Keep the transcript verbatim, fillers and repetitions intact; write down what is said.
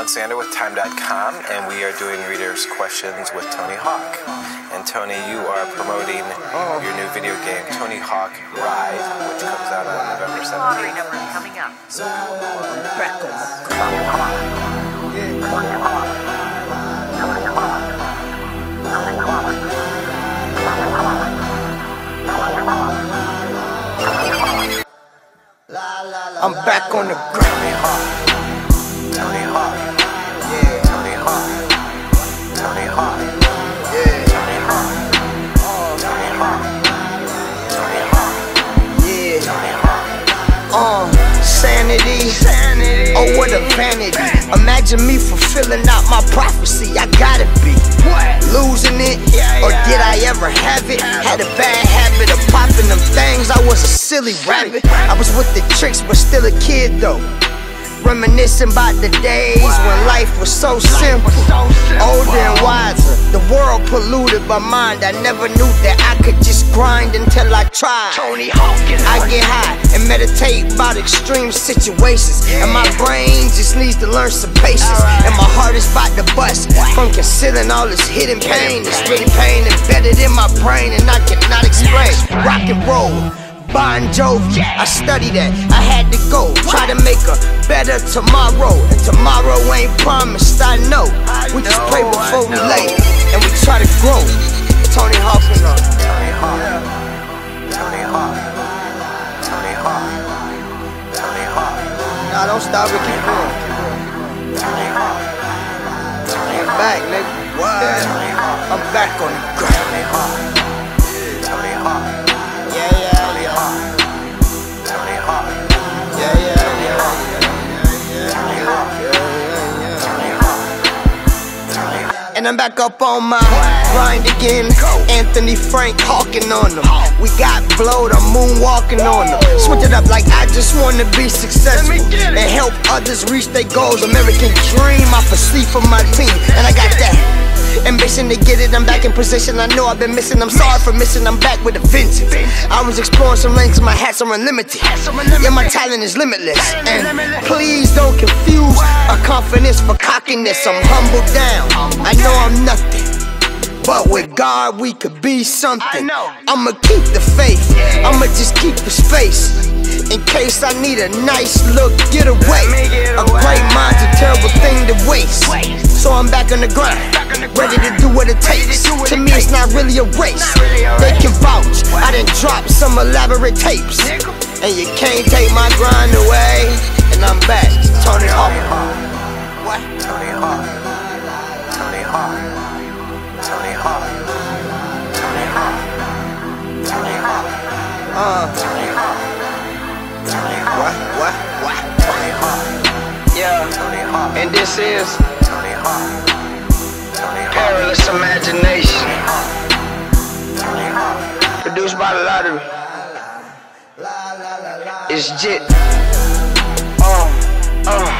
I'm Xander with Time dot com, and we are doing Readers' Questions with Tony Hawk. And Tony, you are promoting your new video game, Tony Hawk Ride, which comes out on November seventeenth. Lottery number coming up. So, back on the ground. I'm back on the ground. Tony Hawk. Tony Hawk. Yeah. Tony Hawk. Tony Hawk. Yeah. Tony Hawk. Tony Hawk. Tony Hawk. Yeah. Tony Hawk. Uh, sanity. Sanity. Oh, what a vanity. Imagine me fulfilling out my prophecy. I gotta be losing it, or did I ever have it? Had a bad habit of popping them things. I was a silly rabbit. I was with the tricks, but still a kid though. Reminiscing about the days when life was so simple, older and wiser. The world polluted my mind. I never knew that I could just grind until I tried. Tony Hawk. I get high and meditate about extreme situations, and my brain just needs to learn some patience. And my heart is about to bust from concealing all this hidden pain. It's really pain embedded in my brain, and I cannot explain. Rock and roll, Bon Jovi, I studied that, I had to go, try to make a better tomorrow. And tomorrow ain't promised, I know. We just pray before we late, and we try to grow. Tony Hawk and all. Tony Hawk. Tony Hawk. Tony Hawk. Tony Hawk. Nah, don't stop it, keep going. Tony Hawk. Tony I'm Hawk. back, nigga. What? Tony Hawk. I'm back on the ground. Tony Hawk. Tony Hawk. Yeah, yeah, Tony Hawk. Tony Hawk. yeah, yeah, Tony yeah, Hawk. Tony Hawk. Tony Hawk. Tony Hawk. And I'm back up on my grind again. Anthony Frank hawking on them. We got blowed, I'm moonwalking on them. Switch it up like I just wanna be successful and help others reach their goals. American dream off of sleep for my team, and I got that ambition to get it. I'm back in position. I know I've been missing. I'm sorry for missing. I'm back with a vengeance. I was exploring some lanes. My hats are unlimited. Yeah, my talent is limitless. And please don't confuse a confidence for cockiness. I'm humbled down. I know I'm nothing, but with God we could be something. I'ma keep the faith. I'ma just keep the space in case I need a nice look getaway. A great mind's a terrible thing to waste. So I'm back on the grind, ready to do what it takes. To me it's not really a race. They can vouch, I done dropped some elaborate tapes, and you can't take my grind away. And I'm back, Tony Hawk. What? Tony Hawk. Tony Hawk. Tony Hawk. Tony Hawk. Tony Hawk. Uh, Tony Hawk. Tony Hawk. what? What? What? Tony Hawk. Yeah, Tony Hawk. and this is Tony Hawk. Tony Hawk. Perilous Imagination, Tony Hawk. produced by the Lottery. It's Jit. Uh, uh.